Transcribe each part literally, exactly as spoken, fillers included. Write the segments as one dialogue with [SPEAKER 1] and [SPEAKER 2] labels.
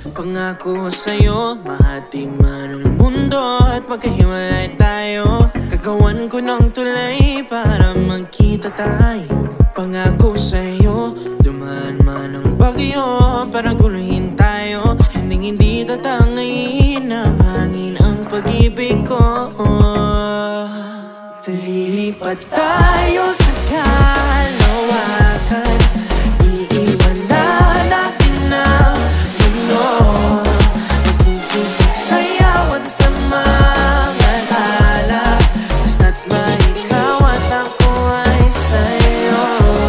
[SPEAKER 1] Pangako sa'yo, mahati man ang mundo at magkahiwalay tayo. Gagawan ko ng tulay para magkita tayo. Pangako sa'yo, dumaan man ang bagyo para guluhin tayo. Hindi hindi tatangayin ng hangin ang pag-ibig ko. Lilipat tayo sa kalawakan. Iiwan na natin ang mundo. Magiging sayawan sa mga tala. Basta't ba ikaw at ako ay sa'yo.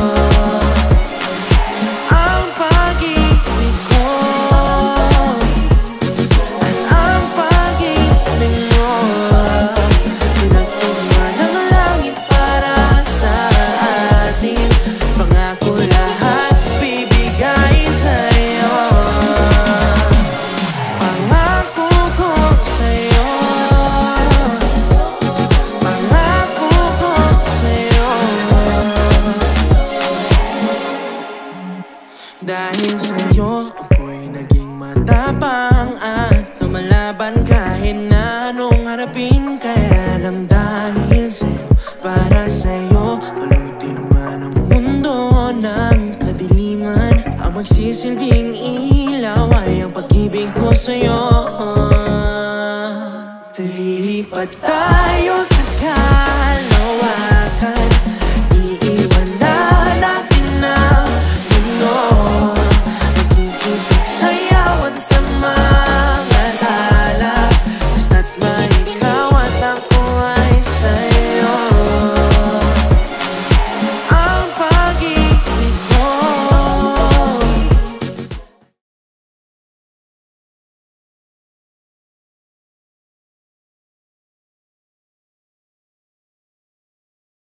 [SPEAKER 1] Ang pag-ibig ko at ang pag-ibig mo, pinagtugma ng langit para sa atin. Pangako lahat bibigay sa'yo. Pangako ko sa'yo. Pangako ko sa'yo. Dahil sa'yo ako'y naging matapang at lumalaban kahit na anong harapin. Kaya lang dahil sa'yo, para sa'yo, palutin man ang mundo ng kadiliman. Ang magsisilbing ilaw ay ang pag-ibig ko sa'yo. Lilipat tayo sa